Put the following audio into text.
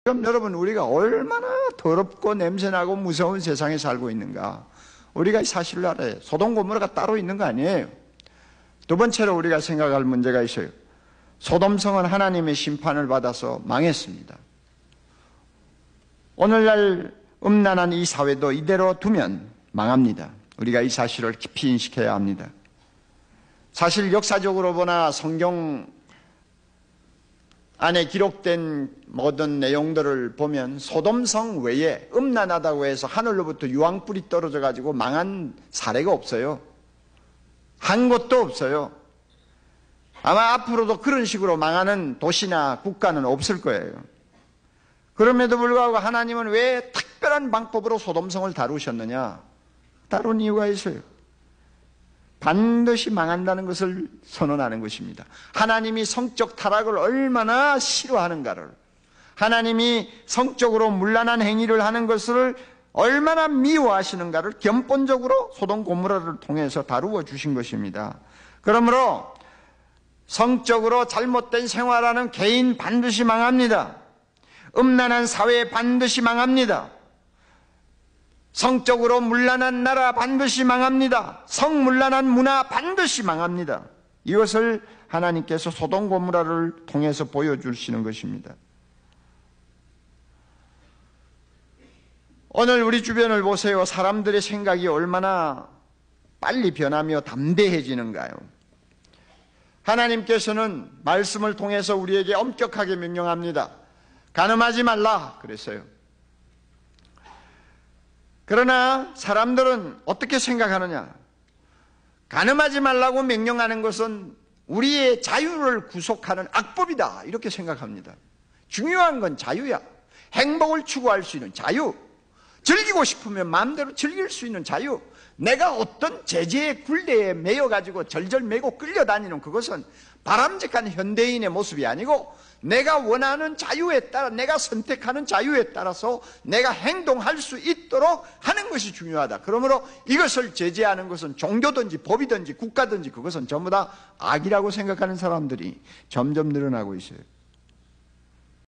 그럼 여러분, 우리가 얼마나 더럽고 냄새나고 무서운 세상에 살고 있는가, 우리가 이 사실을 알아요. 소돔 고모라가 따로 있는 거 아니에요. 두 번째로 우리가 생각할 문제가 있어요. 소돔성은 하나님의 심판을 받아서 망했습니다. 오늘날 음란한 이 사회도 이대로 두면 망합니다. 우리가 이 사실을 깊이 인식해야 합니다. 사실 역사적으로 보나 성경 안에 기록된 모든 내용들을 보면 소돔성 외에 음란하다고 해서 하늘로부터 유황불이 떨어져 가지고 망한 사례가 없어요. 한 곳도 없어요. 아마 앞으로도 그런 식으로 망하는 도시나 국가는 없을 거예요. 그럼에도 불구하고 하나님은 왜 특별한 방법으로 소돔성을 다루셨느냐? 다룬 이유가 있어요. 반드시 망한다는 것을 선언하는 것입니다. 하나님이 성적 타락을 얼마나 싫어하는가를, 하나님이 성적으로 문란한 행위를 하는 것을 얼마나 미워하시는가를 견본적으로 소돔 고모라를 통해서 다루어 주신 것입니다. 그러므로 성적으로 잘못된 생활하는 개인 반드시 망합니다. 음란한 사회 반드시 망합니다. 성적으로 문란한 나라 반드시 망합니다. 성문란한 문화 반드시 망합니다. 이것을 하나님께서 소돔 고모라를 통해서 보여주시는 것입니다. 오늘 우리 주변을 보세요. 사람들의 생각이 얼마나 빨리 변하며 담대해지는가요? 하나님께서는 말씀을 통해서 우리에게 엄격하게 명령합니다. 간음하지 말라 그랬어요. 그러나 사람들은 어떻게 생각하느냐? 간음하지 말라고 명령하는 것은 우리의 자유를 구속하는 악법이다, 이렇게 생각합니다. 중요한 건 자유야. 행복을 추구할 수 있는 자유, 즐기고 싶으면 마음대로 즐길 수 있는 자유, 내가 어떤 제재의 굴레에 매여가지고 절절매고 끌려다니는 그것은 바람직한 현대인의 모습이 아니고, 내가 원하는 자유에 따라, 내가 선택하는 자유에 따라서 내가 행동할 수 있도록 하는 것이 중요하다. 그러므로 이것을 제재하는 것은 종교든지 법이든지 국가든지 그것은 전부 다 악이라고 생각하는 사람들이 점점 늘어나고 있어요.